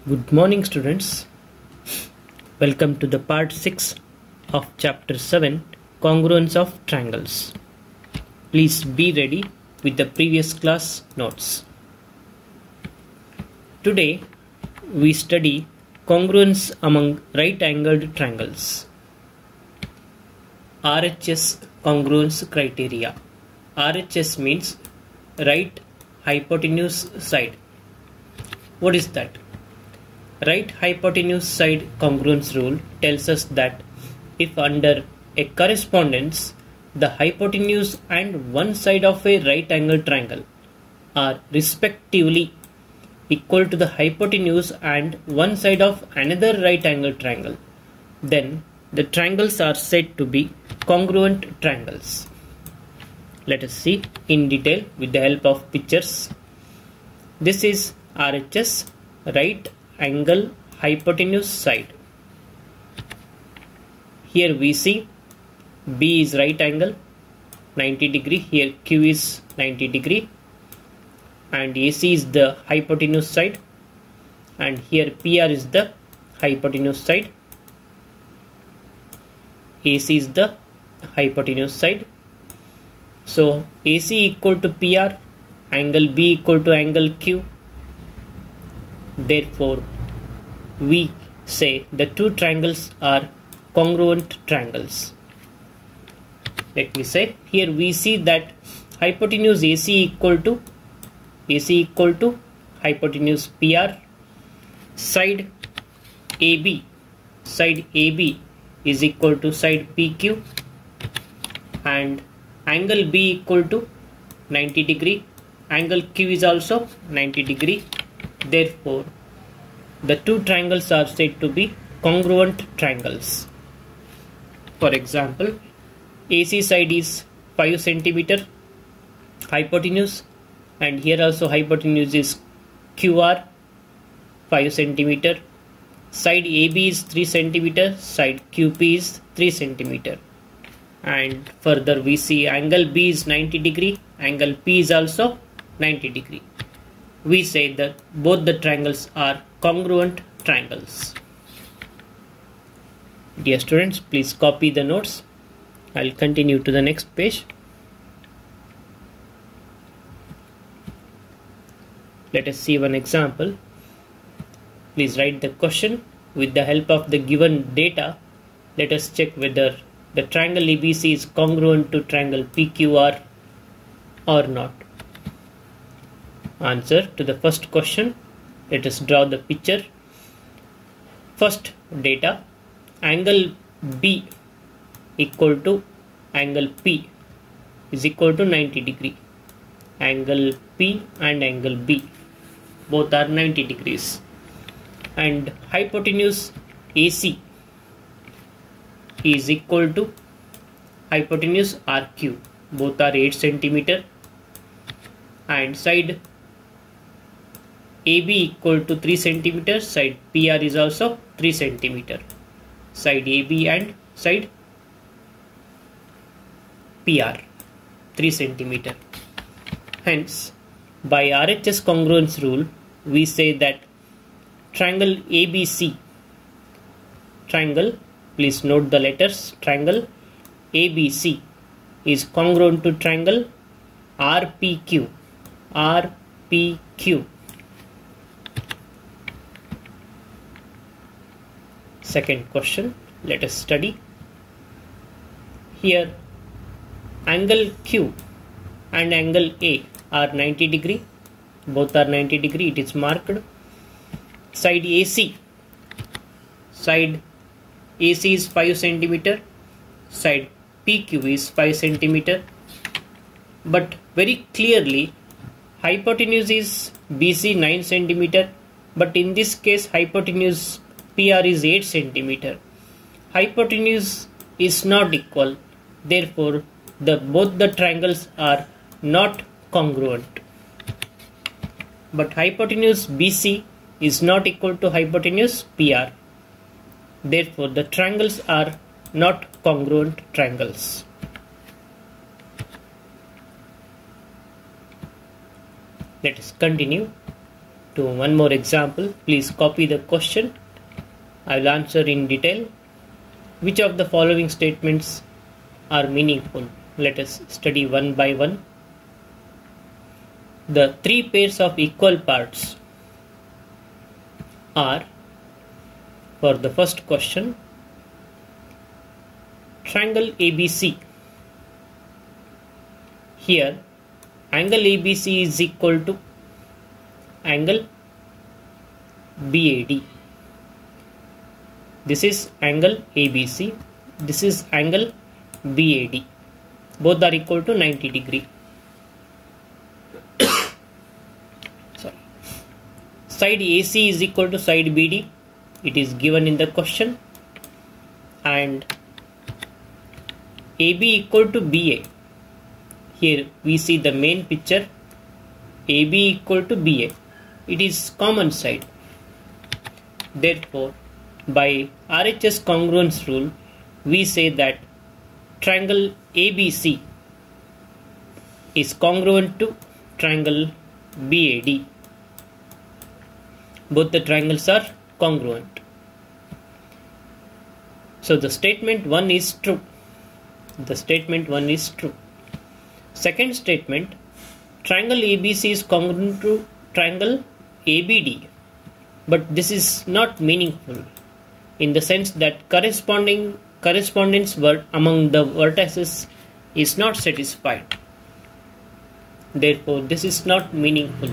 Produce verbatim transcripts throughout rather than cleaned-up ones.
Good morning, students. Welcome to the part six of chapter seven, Congruence of Triangles. Please be ready with the previous class notes. Today we study congruence among right-angled triangles. R H S congruence criteria. R H S means right hypotenuse side. What is that? Right hypotenuse side congruence rule tells us that if under a correspondence the hypotenuse and one side of a right angle triangle are respectively equal to the hypotenuse and one side of another right angle triangle, then the triangles are said to be congruent triangles. Let us see in detail with the help of pictures. This is R H S, right angle hypotenuse side. Here we see B is right angle ninety degree, here Q is ninety degree, and A C is the hypotenuse side, and here P R is the hypotenuse side. A C is the hypotenuse side. So A C equal to P R, angle B equal to angle Q. Therefore, we say the two triangles are congruent triangles. Let me say, here we see that hypotenuse A C equal to A C equal to hypotenuse P R, side A B, side A B is equal to side P Q, and angle B equal to ninety degree, angle Q is also ninety degree. Therefore, the two triangles are said to be congruent triangles. For example, A C side is five centimeter hypotenuse, and here also hypotenuse is Q R five centimeter. Side A B is three centimeter, side Q P is three centimeter. And further we see angle B is ninety degree, angle P is also ninety degree. We say that both the triangles are congruent triangles. Dear students, please copy the notes. I'll continue to the next page. Let us see one example. Please write the question. With the help of the given data, let us check whether the triangle A B C is congruent to triangle P Q R or not. Answer to the first question. Let us draw the picture. First data, angle B equal to angle P is equal to ninety degree. Angle P and angle B both are ninety degrees. And hypotenuse A C is equal to hypotenuse R Q. Both are eight centimeter. And side A B equal to three centimeter, side P R is also three centimeter. Side A B and side P R three centimeter. Hence, by R H S congruence rule, we say that triangle A B C, triangle, please note the letters, triangle A B C is congruent to triangle R P Q, R P Q. Second question, let us study. Here angle Q and angle A are ninety degree, both are ninety degree, it is marked. Side A C, side A C is five centimeter, side P Q is five centimeter, but very clearly hypotenuse is B C nine centimeter, but in this case hypotenuse P R is eight centimeter. Hypotenuse is not equal, therefore the both the triangles are not congruent. But hypotenuse B C is not equal to hypotenuse P R. Therefore the triangles are not congruent triangles. Let us continue. to one more example. Please copy the question. I will answer in detail. Which of the following statements are meaningful? Let us study one by one. The three pairs of equal parts are, for the first question, triangle A B C. Here angle A B C is equal to angle B A D. This is angle A B C. This is angle B A D. Both are equal to ninety degree. Sorry. Side A C is equal to side B D. It is given in the question. And A B equal to B A. Here we see the main picture. A B equal to B A. It is common side. Therefore, by R H S congruence rule, we say that triangle A B C is congruent to triangle B A D. Both the triangles are congruent. So the statement one is true. The statement one is true. Second statement, triangle A B C is congruent to triangle A B D. But this is not meaningful in the sense that corresponding correspondence word among the vertices is not satisfied. Therefore, this is not meaningful.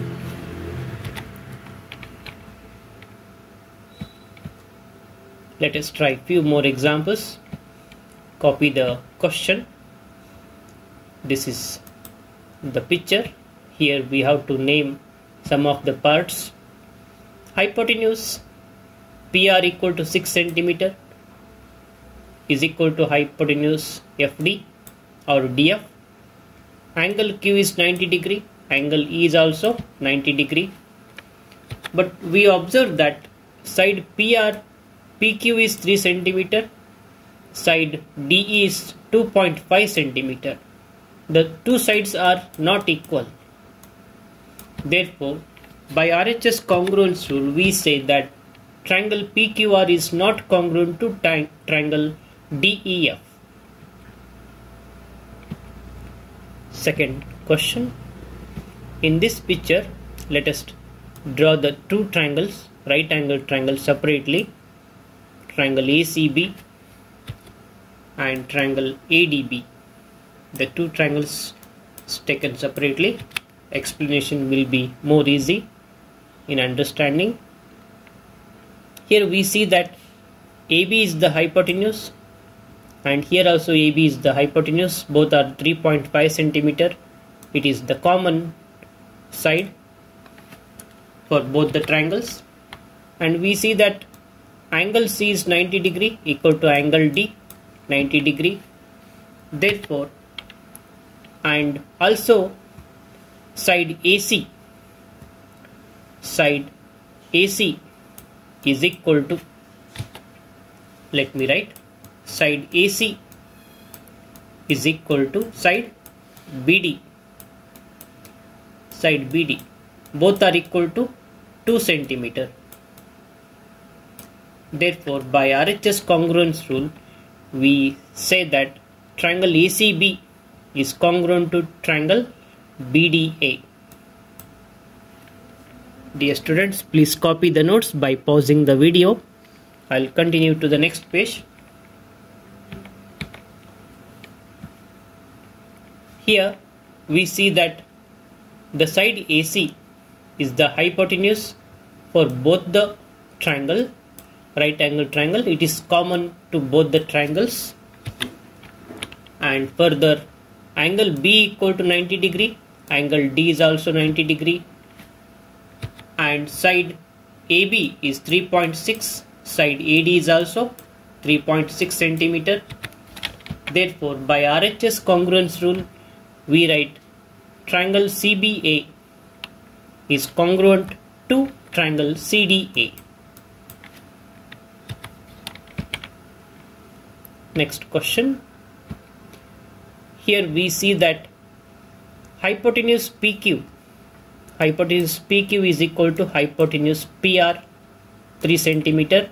Let us try few more examples. Copy the question. This is the picture. Here we have to name some of the parts. Hypotenuse P R equal to six centimeter is equal to hypotenuse F D or D F. Angle Q is ninety degree. Angle E is also ninety degree. But we observe that side P R P Q is three centimeter. Side D E is two point five centimeter. The two sides are not equal. Therefore, by R H S congruence rule, we say that triangle P Q R is not congruent to tri triangle D E F. Second question. In this picture, let us draw the two triangles, right angle triangle separately. Triangle A C B and triangle A D B. The two triangles taken separately. Explanation will be more easy in understanding. Here we see that A B is the hypotenuse and here also A B is the hypotenuse. Both are three point five centimeter. It is the common side for both the triangles. And we see that angle C is ninety degree equal to angle D ninety degree. Therefore, and also side A C side A C is equal to, let me write, side A C is equal to side B D. Side B D. Both are equal to two centimeter. Therefore, by R H S congruence rule, we say that triangle A C B is congruent to triangle B D A. Dear students, please copy the notes by pausing the video. I will continue to the next page. Here we see that the side A C is the hypotenuse for both the triangle, right angle triangle. It is common to both the triangles. And further, angle B equal to ninety degree. Angle D is also ninety degree. And side A B is three point six. Side A D is also three point six centimeter. Therefore, by R H S congruence rule, we write triangle C B A is congruent to triangle C D A. Next question. Here we see that hypotenuse P Q, hypotenuse P Q is equal to hypotenuse P R, three centimeter.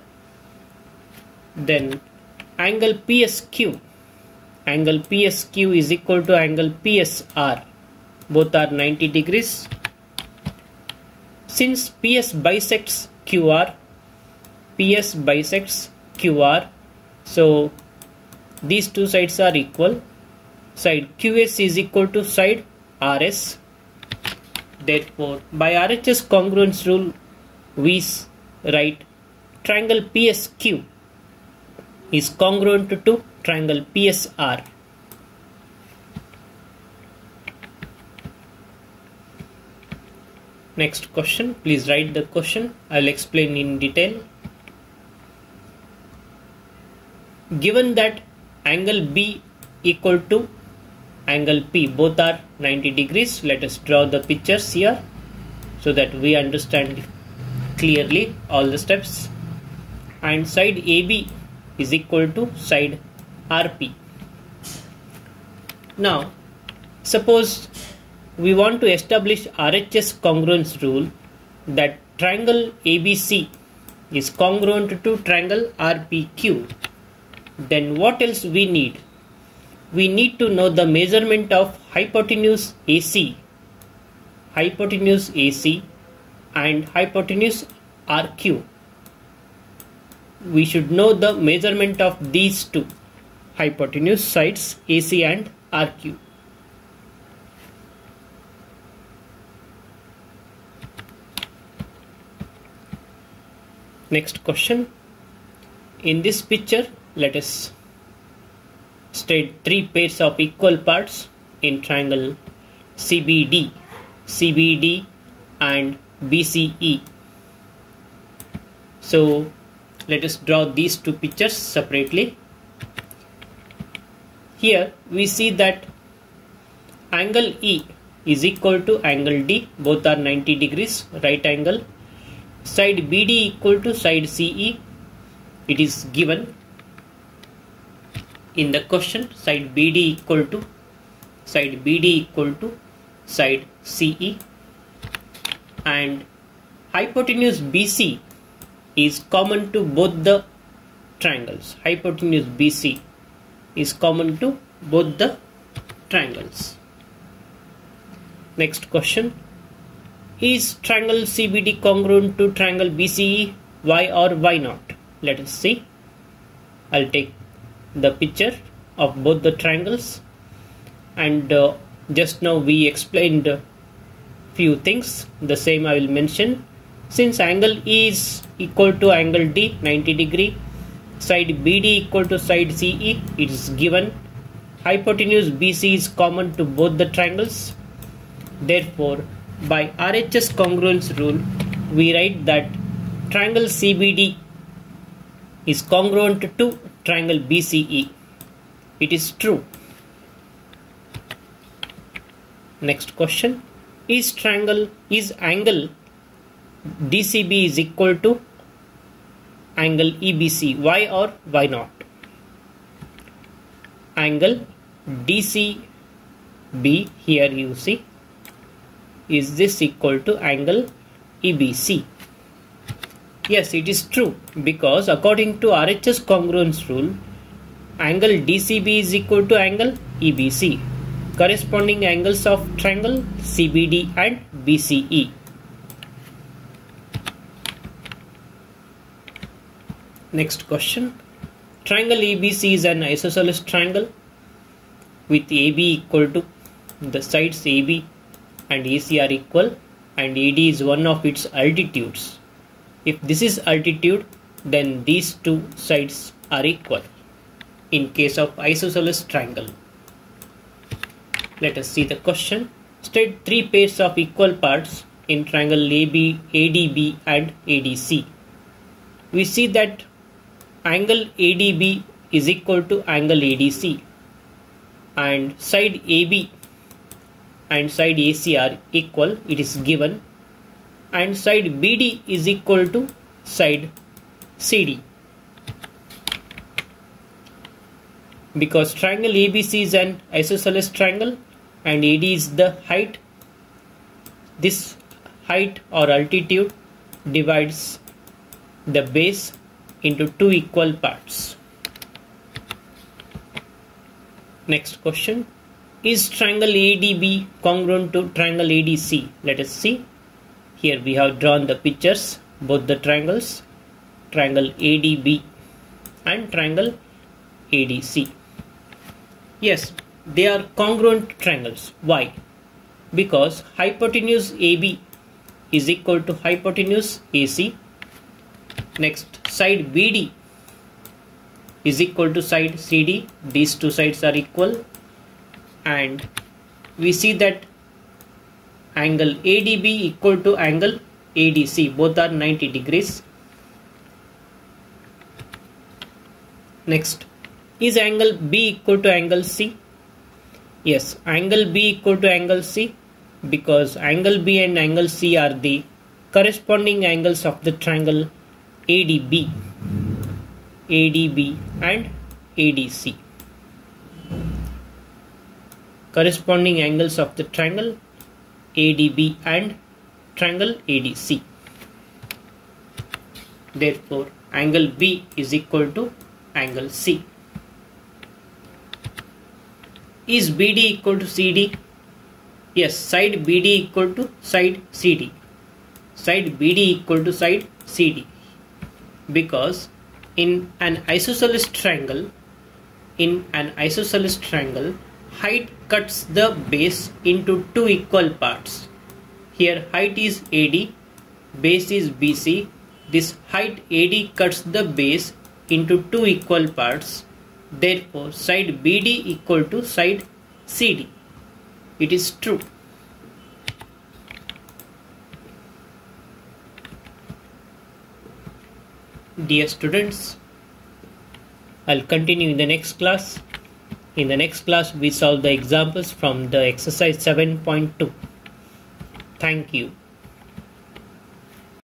Then angle P S Q, angle P S Q is equal to angle P S R, both are ninety degrees. Since P S bisects Q R, P S bisects Q R, so these two sides are equal. Side Q S is equal to side R S. Therefore, by R H S congruence rule, we write triangle P S Q is congruent to triangle P S R. Next question, please write the question. I will explain in detail. Given that angle B equal to angle P, both are ninety degrees, let us draw the pictures here so that we understand clearly all the steps. And side A B is equal to side R P. Now, suppose we want to establish R H S congruence rule that triangle A B C is congruent to triangle R P Q. Then what else we need? We need to know the measurement of hypotenuse A C, hypotenuse A C and hypotenuse R Q. We should know the measurement of these two hypotenuse sides A C and R Q. Next question. In this picture, let us state three pairs of equal parts in triangle C B D, C B D and B C E. So let us draw these two pictures separately. Here we see that angle E is equal to angle D, both are ninety degrees, right angle. Side B D equal to side C E, it is given in the question. Side B D equal to side B D equal to side C E, and hypotenuse B C is common to both the triangles. Hypotenuse B C is common to both the triangles. Next question. Is triangle C B D congruent to triangle B C E? Why or why not? Let us see. I'll take the picture of both the triangles, and uh, just now we explained a few things. The same I will mention. Since angle E is equal to angle D, ninety degree, side B D equal to side C E, it is given. Hypotenuse B C is common to both the triangles. Therefore, by R H S congruence rule, we write that triangle C B D is congruent to triangle B C E. It is true. Next question. Is triangle, is angle D C B is equal to angle E B C? Why or why not? Angle D C B, here you see, is this equal to angle E B C? Yes, it is true, because according to R H S congruence rule, angle D C B is equal to angle E B C, corresponding angles of triangle C B D and B C E. Next question. Triangle A B C is an isosceles triangle with A B equal to the sides A B and A C are equal, and A D is one of its altitudes. If this is altitude, then these two sides are equal in case of isosceles triangle. Let us see the question. State three pairs of equal parts in triangle A B, A D B and A D C. We see that angle A D B is equal to angle A D C, and side A B and side A C are equal, it is given, and side B D is equal to side C D. Because triangle A B C is an isosceles triangle and A D is the height, this height or altitude divides the base into two equal parts. Next question. Is triangle A D B congruent to triangle A D C? Let us see. Here we have drawn the pictures, both the triangles, triangle A D B and triangle A D C. Yes, they are congruent triangles. Why? Because hypotenuse A B is equal to hypotenuse A C. Next, side B D is equal to side C D. These two sides are equal. And we see that angle A D B equal to angle A D C. Both are ninety degrees. Next, is angle B equal to angle C? Yes, angle B equal to angle C because angle B and angle C are the corresponding angles of the triangle A D B, A D B and A D C. Corresponding angles of the triangle A D B and triangle A D C. Therefore, angle B is equal to angle C. Is B D equal to C D? Yes, side B D equal to side C D. Side B D equal to side C D. Because in an isosceles triangle, in an isosceles triangle, height cuts the base into two equal parts. Here height is A D, base is B C. This height A D cuts the base into two equal parts. Therefore, side B D equal to side C D. It is true. Dear students, I'll continue in the next class. In the next class, we solve the examples from the exercise seven point two. Thank you.